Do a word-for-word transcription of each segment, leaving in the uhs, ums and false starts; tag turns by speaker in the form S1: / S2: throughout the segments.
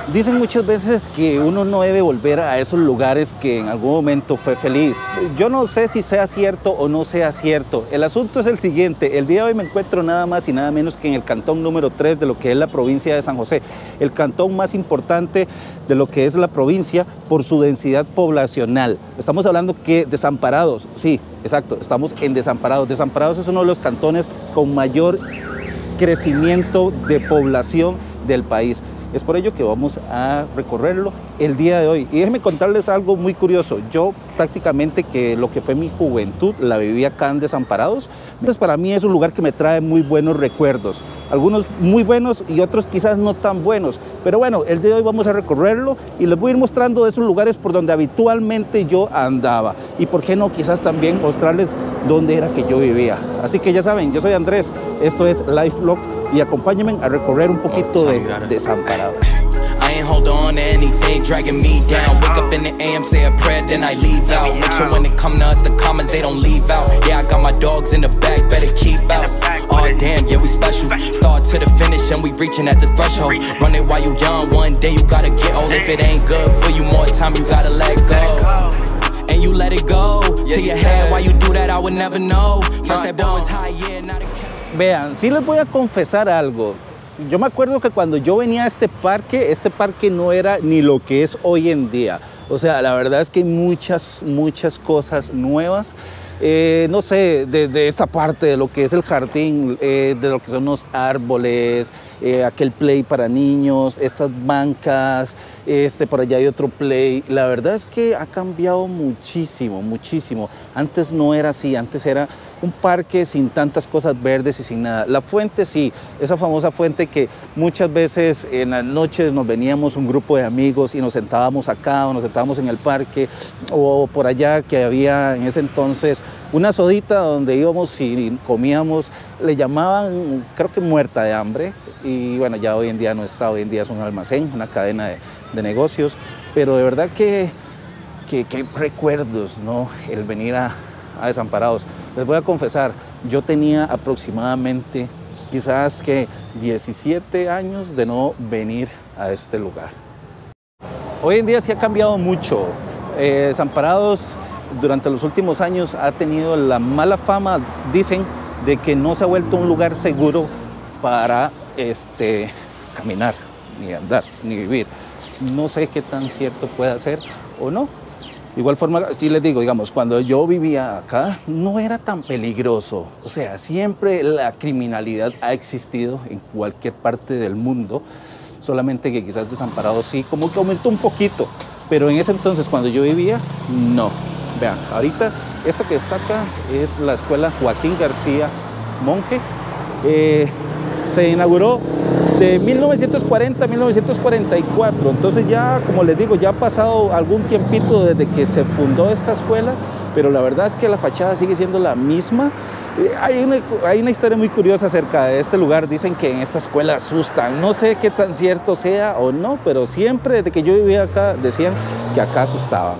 S1: Dicen muchas veces que uno no debe volver a esos lugares que en algún momento fue feliz. Yo no sé si sea cierto o no sea cierto. El asunto es el siguiente. El día de hoy me encuentro nada más y nada menos que en el cantón número tres de lo que es la provincia de San José. El cantón más importante de lo que es la provincia por su densidad poblacional. Estamos hablando que Desamparados, sí, exacto, estamos en Desamparados. Desamparados es uno de los cantones con mayor crecimiento de población del país. Es por ello que vamos a recorrerlo el día de hoy. Y déjenme contarles algo muy curioso. Yo prácticamente que lo que fue mi juventud la viví acá en Desamparados. Entonces para mí es un lugar que me trae muy buenos recuerdos. Algunos muy buenos y otros quizás no tan buenos. Pero bueno, el día de hoy vamos a recorrerlo y les voy a ir mostrando esos lugares por donde habitualmente yo andaba. Y por qué no, quizás también mostrarles dónde era que yo vivía. Así que ya saben, yo soy Andrés. Esto es Life Vlog y acompáñenme a recorrer un poquito de Desamparados.
S2: I ain't hold on to anything dragging me down. Wake up in the A M, say a prayer, then I leave out. Make sure when it come to us, the comments, they don't leave out. Yeah, I got my dogs in the back, better keep out. Oh damn, yeah, we special. Start to the finish and we reaching at the threshold. Run it while you young, one day you gotta get old. If it ain't good for you, more time you gotta let go. And you let it go to your head. Why you do that, I would never know. First that boy was high, yeah, not a...
S1: Vean, sí les voy a confesar algo. Yo me acuerdo que cuando yo venía a este parque, este parque no era ni lo que es hoy en día. O sea, la verdad es que hay muchas, muchas cosas nuevas. Eh, no sé, de, de esta parte de lo que es el jardín, eh, de lo que son los árboles, eh, aquel play para niños, estas bancas, este, por allá hay otro play. La verdad es que ha cambiado muchísimo, muchísimo. Antes no era así, antes era un parque sin tantas cosas verdes y sin nada. La fuente sí, esa famosa fuente que muchas veces en las noches nos veníamos un grupo de amigos y nos sentábamos acá o nos sentábamos en el parque o por allá que había en ese entonces una sodita donde íbamos y comíamos, le llamaban creo que muerta de hambre y bueno, ya hoy en día no está, hoy en día es un almacén, una cadena de, de negocios, pero de verdad que, que, que recuerdos, ¿no? El venir a a Desamparados. Les voy a confesar, yo tenía aproximadamente quizás que diecisiete años de no venir a este lugar. Hoy en día sí ha cambiado mucho. Eh, Desamparados durante los últimos años ha tenido la mala fama, dicen, de que no se ha vuelto un lugar seguro para este, caminar, ni andar, ni vivir. No sé qué tan cierto pueda ser o no. De igual forma, sí les digo, digamos, cuando yo vivía acá, no era tan peligroso. O sea, siempre la criminalidad ha existido en cualquier parte del mundo, solamente que quizás Desamparados sí, como que aumentó un poquito. Pero en ese entonces, cuando yo vivía, no. Vean, ahorita, esta que está acá es la escuela Joaquín García Monje. Eh, se inauguró de mil novecientos cuarenta a mil novecientos cuarenta y cuatro, entonces ya, como les digo, ya ha pasado algún tiempito desde que se fundó esta escuela, pero la verdad es que la fachada sigue siendo la misma. Eh, hay, una, hay una historia muy curiosa acerca de este lugar, dicen que en esta escuela asustan, no sé qué tan cierto sea o no, pero siempre desde que yo vivía acá decían que acá asustaban.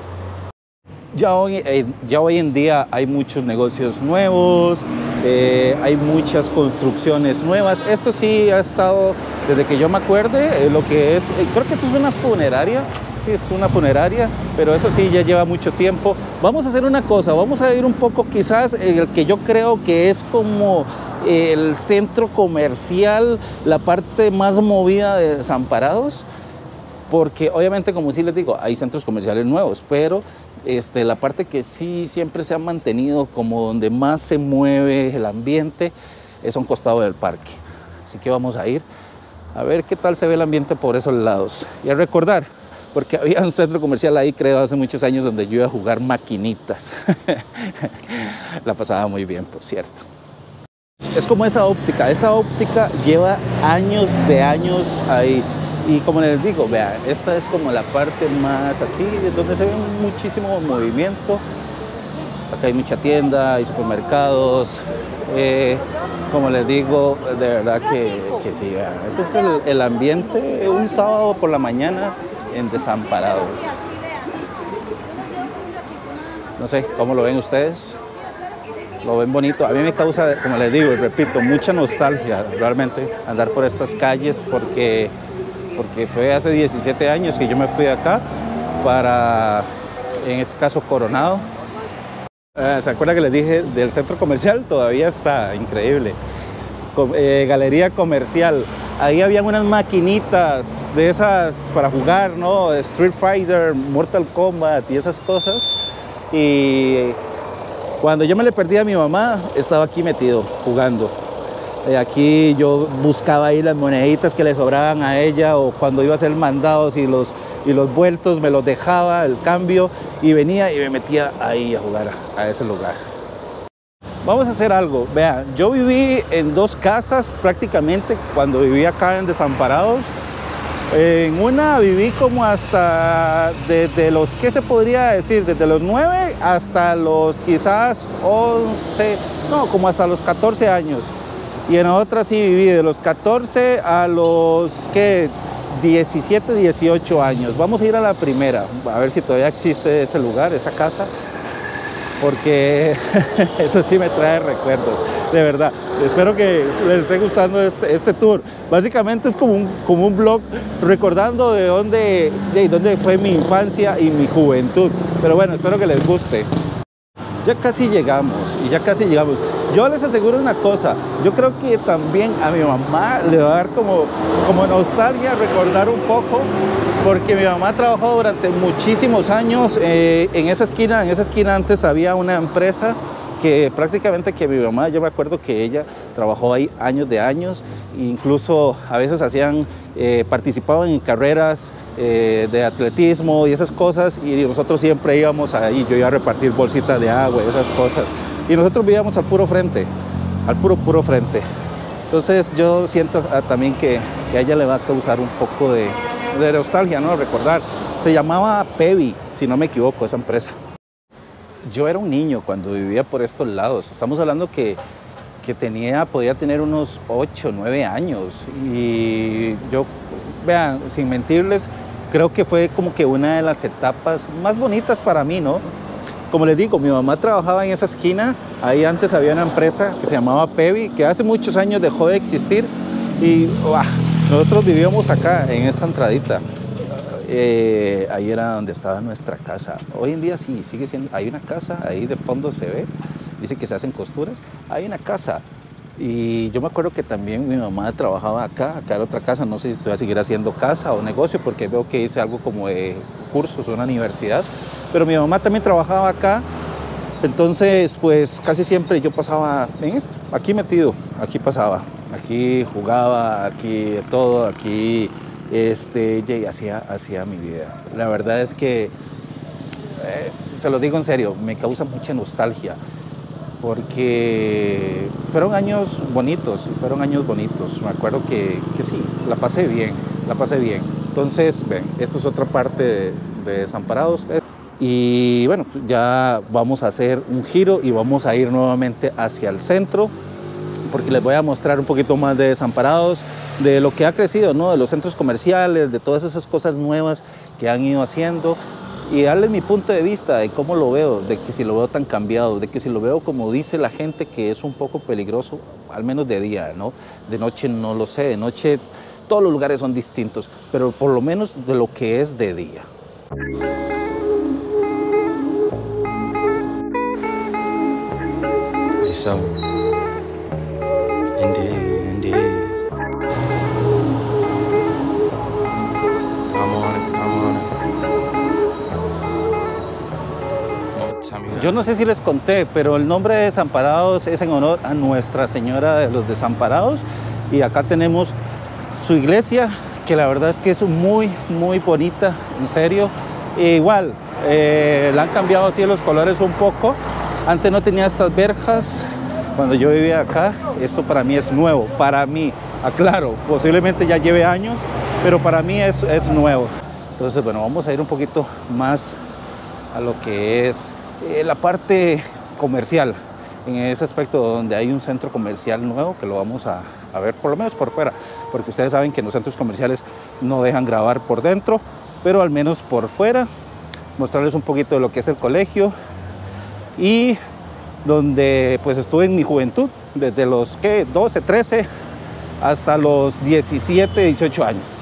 S1: Ya hoy, eh, ya hoy en día hay muchos negocios nuevos, eh, hay muchas construcciones nuevas. Esto sí ha estado desde que yo me acuerde, eh, lo que es, eh, creo que esto es una funeraria, sí es una funeraria, pero eso sí ya lleva mucho tiempo. Vamos a hacer una cosa, vamos a ir un poco quizás en el que yo creo que es como el centro comercial, la parte más movida de Desamparados. Porque obviamente, como sí les digo, hay centros comerciales nuevos, pero este, la parte que sí siempre se ha mantenido como donde más se mueve el ambiente es a un costado del parque. Así que vamos a ir a ver qué tal se ve el ambiente por esos lados. Y a recordar, porque había un centro comercial ahí, creo, hace muchos años donde yo iba a jugar maquinitas. La pasaba muy bien, por cierto. Es como esa óptica, esa óptica lleva años de años ahí. Y como les digo, vean, esta es como la parte más así, donde se ve muchísimo movimiento. Acá hay mucha tienda, hay supermercados. Eh, como les digo, de verdad que, que sí, vean. Ese es el, el ambiente un sábado por la mañana en Desamparados. No sé, ¿cómo lo ven ustedes? ¿Lo ven bonito? A mí me causa, como les digo y repito, mucha nostalgia realmente andar por estas calles porque... porque fue hace diecisiete años que yo me fui de acá para, en este caso, Coronado. Eh, ¿Se acuerda que les dije del centro comercial? Todavía está, increíble. Com eh, galería comercial. Ahí habían unas maquinitas de esas para jugar, ¿no? Street Fighter, Mortal Kombat y esas cosas. Y cuando yo me le perdí a mi mamá, estaba aquí metido, jugando. Eh, aquí yo buscaba ahí las moneditas que le sobraban a ella, o cuando iba a hacer mandados y los, y los vueltos me los dejaba, el cambio, y venía y me metía ahí a jugar a, a ese lugar. Vamos a hacer algo. Vean, yo viví en dos casas prácticamente cuando viví acá en Desamparados. En una viví como hasta desde los, ¿qué se podría decir? Desde los nueve hasta los quizás once, no, como hasta los catorce años. Y en otra sí viví de los catorce a los, ¿qué? diecisiete, dieciocho años. Vamos a ir a la primera, a ver si todavía existe ese lugar, esa casa, porque eso sí me trae recuerdos, de verdad. Espero que les esté gustando este, este tour. Básicamente es como un, como un blog recordando de dónde, de dónde fue mi infancia y mi juventud. Pero bueno, espero que les guste. Ya casi llegamos, y ya casi llegamos. Yo les aseguro una cosa, yo creo que también a mi mamá le va a dar como, como nostalgia recordar un poco, porque mi mamá trabajó durante muchísimos años eh, en esa esquina. En esa esquina antes había una empresa que prácticamente que mi mamá, yo me acuerdo que ella trabajó ahí años de años, incluso a veces hacían, eh, participaban en carreras eh, de atletismo y esas cosas, y nosotros siempre íbamos ahí, yo iba a repartir bolsitas de agua y esas cosas, y nosotros vivíamos al puro frente, al puro, puro frente. Entonces yo siento ah, también que, que a ella le va a causar un poco de, de nostalgia, ¿no? Recordar. Se llamaba Pevi, si no me equivoco, esa empresa. Yo era un niño cuando vivía por estos lados. Estamos hablando que, que tenía, podía tener unos ocho, nueve años. Y yo, vean, sin mentirles, creo que fue como que una de las etapas más bonitas para mí, ¿no? Como les digo, mi mamá trabajaba en esa esquina. Ahí antes había una empresa que se llamaba Pevi, que hace muchos años dejó de existir. Y ¡uah! Nosotros vivíamos acá, en esta entradita. Eh, ahí era donde estaba nuestra casa. Hoy en día sí, sigue siendo, hay una casa, ahí de fondo se ve, dice que se hacen costuras, hay una casa. Y yo me acuerdo que también mi mamá trabajaba acá, acá era otra casa, no sé si todavía seguirá haciendo casa o negocio, porque veo que hice algo como de cursos, una universidad, pero mi mamá también trabajaba acá. Entonces, pues casi siempre yo pasaba en esto, aquí metido, aquí pasaba, aquí jugaba, aquí todo, aquí este, y hacía, hacía mi vida. La verdad es que, eh, se lo digo en serio, me causa mucha nostalgia, porque fueron años bonitos, fueron años bonitos. Me acuerdo que, que sí, la pasé bien, la pasé bien. Entonces, ven, esto es otra parte de, de Desamparados. Y bueno, ya vamos a hacer un giro y vamos a ir nuevamente hacia el centro, porque les voy a mostrar un poquito más de Desamparados, de lo que ha crecido, ¿no? De los centros comerciales, de todas esas cosas nuevas que han ido haciendo, y darles mi punto de vista de cómo lo veo, de que si lo veo tan cambiado, de que si lo veo como dice la gente, que es un poco peligroso, al menos de día, ¿no? De noche no lo sé, de noche todos los lugares son distintos, pero por lo menos de lo que es de día.
S2: So, indeed, indeed. I'm on it, I'm on it.
S1: Yo no sé si les conté, pero el nombre de Desamparados es en honor a Nuestra Señora de los Desamparados, y acá tenemos su iglesia, que la verdad es que es muy, muy bonita, en serio. E igual, eh, le han cambiado así los colores un poco. Antes no tenía estas verjas cuando yo vivía acá. Esto para mí es nuevo, para mí, aclaro, posiblemente ya lleve años, pero para mí es, es nuevo. Entonces, bueno, vamos a ir un poquito más a lo que es eh, la parte comercial, en ese aspecto donde hay un centro comercial nuevo, que lo vamos a, a ver por lo menos por fuera, porque ustedes saben que en los centros comerciales no dejan grabar por dentro, pero al menos por fuera, mostrarles un poquito de lo que es el colegio, y donde pues estuve en mi juventud, desde los ¿qué? doce, trece hasta los diecisiete, dieciocho años.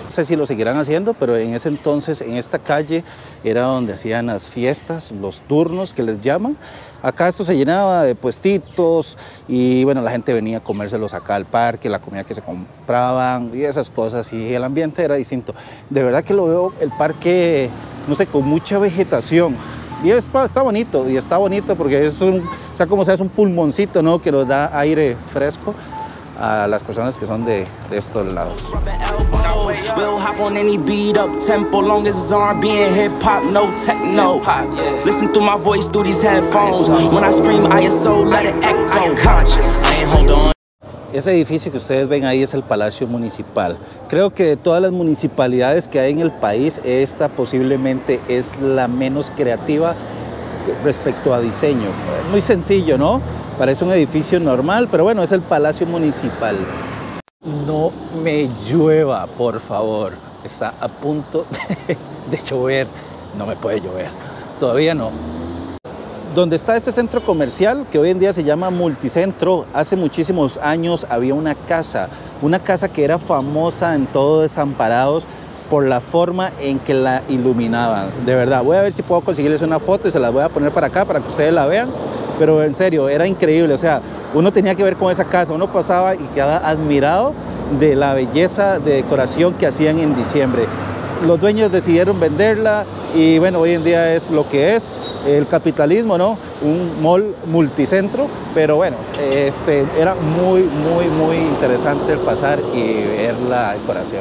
S1: No sé si lo seguirán haciendo, pero en ese entonces, en esta calle, era donde hacían las fiestas, los turnos que les llaman. Acá esto se llenaba de puestitos y bueno, la gente venía a comérselos acá al parque, la comida que se compraban y esas cosas, y el ambiente era distinto. De verdad que lo veo el parque, no sé, con mucha vegetación. Y está, está bonito, y está bonito porque es un, o sea, como sea, es un pulmoncito, ¿no?, que nos da aire fresco a las personas que son de, de estos lados.
S2: We'll hop on any beat up tempo, long as it's R and B and hip hop, no techno. Listen through my voice through these headphones. When I scream I S O, let it echo. I ain't hold on.
S1: Ese edificio que ustedes ven ahí es el Palacio Municipal. Creo que de todas las municipalidades que hay en el país, esta posiblemente es la menos creativa respecto a diseño. Muy sencillo, ¿no? Parece un edificio normal, pero bueno, es el Palacio Municipal. No me llueva, por favor. Está a punto de, de llover. No me puede llover. Todavía no. Donde está este centro comercial, que hoy en día se llama Multicentro, hace muchísimos años había una casa, una casa que era famosa en todo Desamparados por la forma en que la iluminaban. De verdad, voy a ver si puedo conseguirles una foto y se las voy a poner para acá para que ustedes la vean. Pero en serio, era increíble, o sea, uno tenía que ver con esa casa, uno pasaba y quedaba admirado de la belleza de decoración que hacían en diciembre. Los dueños decidieron venderla y bueno, hoy en día es lo que es el capitalismo, ¿no? Un mall multicentro, pero bueno, este, era muy, muy, muy interesante el pasar y ver la decoración.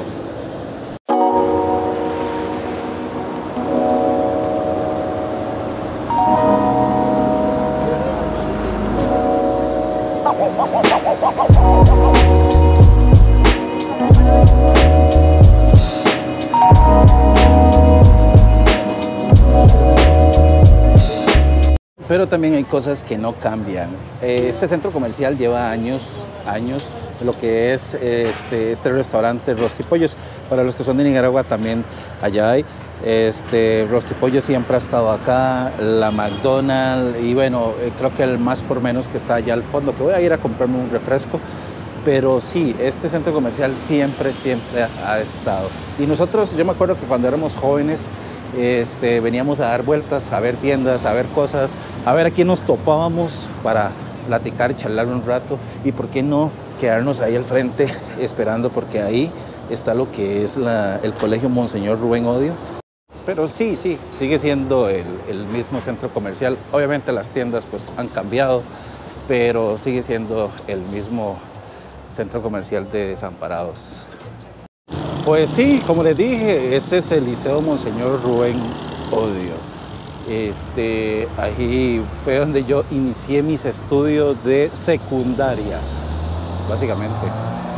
S1: Pero también hay cosas que no cambian. Este centro comercial lleva años, años, lo que es este, este restaurante Rostipollos. Para los que son de Nicaragua también allá hay. Este, Rostipollos siempre ha estado acá, la McDonald's y bueno, creo que el más por menos que está allá al fondo, que voy a ir a comprarme un refresco. Pero sí, este centro comercial siempre, siempre ha estado. Y nosotros, yo me acuerdo que cuando éramos jóvenes, Este, veníamos a dar vueltas, a ver tiendas, a ver cosas, a ver a quién nos topábamos para platicar, charlar un rato y por qué no quedarnos ahí al frente esperando, porque ahí está lo que es la, el Colegio Monseñor Rubén Odio. Pero sí, sí, sigue siendo el, el mismo centro comercial. Obviamente las tiendas pues han cambiado, pero sigue siendo el mismo centro comercial de Desamparados. Pues sí, como les dije, ese es el Liceo Monseñor Rubén Odio. Este, ahí fue donde yo inicié mis estudios de secundaria, básicamente.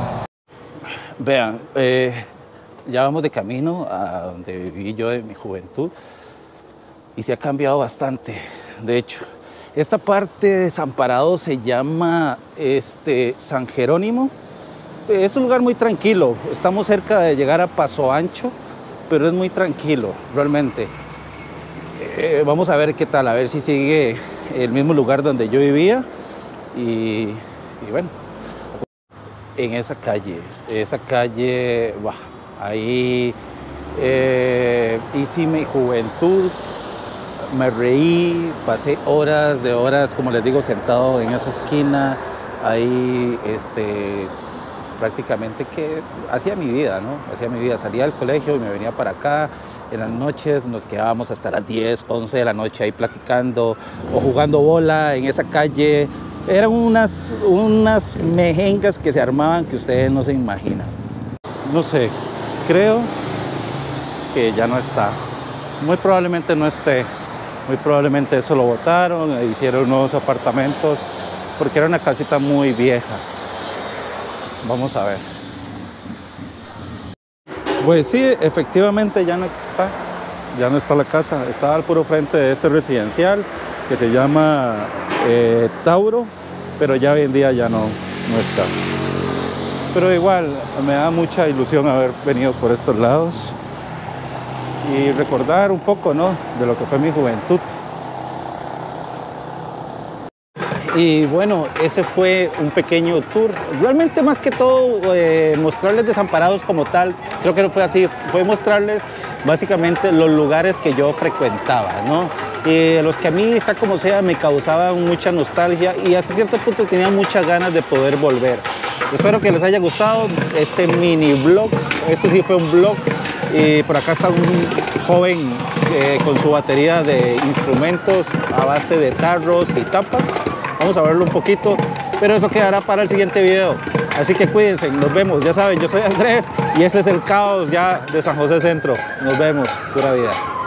S1: Vean, eh, ya vamos de camino a donde viví yo en mi juventud y se ha cambiado bastante. De hecho, esta parte de Desamparados se llama este, San Jerónimo. Es un lugar muy tranquilo, estamos cerca de llegar a Paso Ancho, pero es muy tranquilo, realmente. Eh, vamos a ver qué tal, a ver si sigue el mismo lugar donde yo vivía. Y, y bueno, en esa calle, esa calle, bah, ahí eh, hice mi juventud, me reí, pasé horas de horas, como les digo, sentado en esa esquina, ahí, este... prácticamente que hacía mi vida, ¿no? Hacía mi vida, salía del colegio y me venía para acá. En las noches nos quedábamos hasta las diez, once de la noche ahí platicando o jugando bola en esa calle. Eran unas, unas mejengas que se armaban que ustedes no se imaginan. No sé, creo que ya no está. Muy probablemente no esté. Muy probablemente eso lo botaron e hicieron nuevos apartamentos porque era una casita muy vieja. Vamos a ver. Pues sí, efectivamente ya no está, ya no está la casa, está al puro frente de este residencial que se llama eh, Tauro, pero ya hoy en día ya no, no está. Pero igual, me da mucha ilusión haber venido por estos lados y recordar un poco, ¿no?, de lo que fue mi juventud. Y bueno, ese fue un pequeño tour. Realmente más que todo eh, mostrarles Desamparados como tal, creo que no fue así, fue mostrarles básicamente los lugares que yo frecuentaba, ¿no? Eh, los que a mí, sea como sea, me causaban mucha nostalgia y hasta cierto punto tenía muchas ganas de poder volver. Espero que les haya gustado este mini vlog. Este sí fue un vlog. Y por acá está un joven eh, con su batería de instrumentos a base de tarros y tapas. Vamos a verlo un poquito, pero eso quedará para el siguiente video. Así que cuídense, nos vemos. Ya saben, yo soy Andrés y este es el caos ya de San José Centro. Nos vemos, pura vida.